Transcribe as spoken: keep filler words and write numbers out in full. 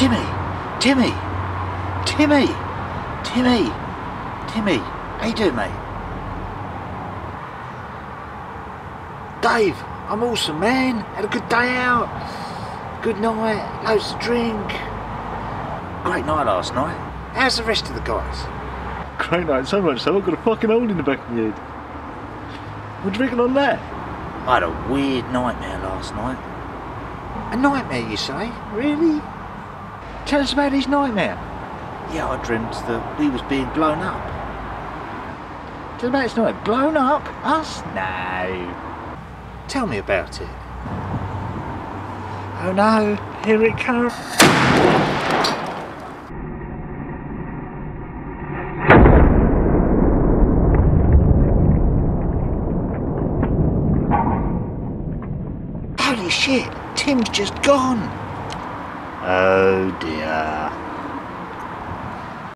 Timmy! Timmy! Timmy! Timmy! Timmy! How you doing, mate? Dave! I'm awesome, man! Had a good day out! Good night, loads to drink. Great night last night. How's the rest of the guys? Great night, so much so I've got a fucking hole in the back of my head. What do you reckon on that? I had a weird nightmare last night. A nightmare, you say? Really? Tell us about his nightmare. Yeah, I dreamt that we was being blown up. Tell us about his nightmare. Blown up? Us? No. Tell me about it. Oh no, here it comes. Holy shit, Tim's just gone. Oh dear.